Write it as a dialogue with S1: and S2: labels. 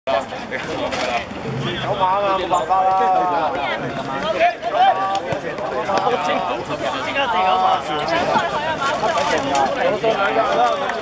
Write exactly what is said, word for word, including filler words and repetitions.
S1: 有馬啊，冇辦法啦。先加四九馬。你想過去啊馬？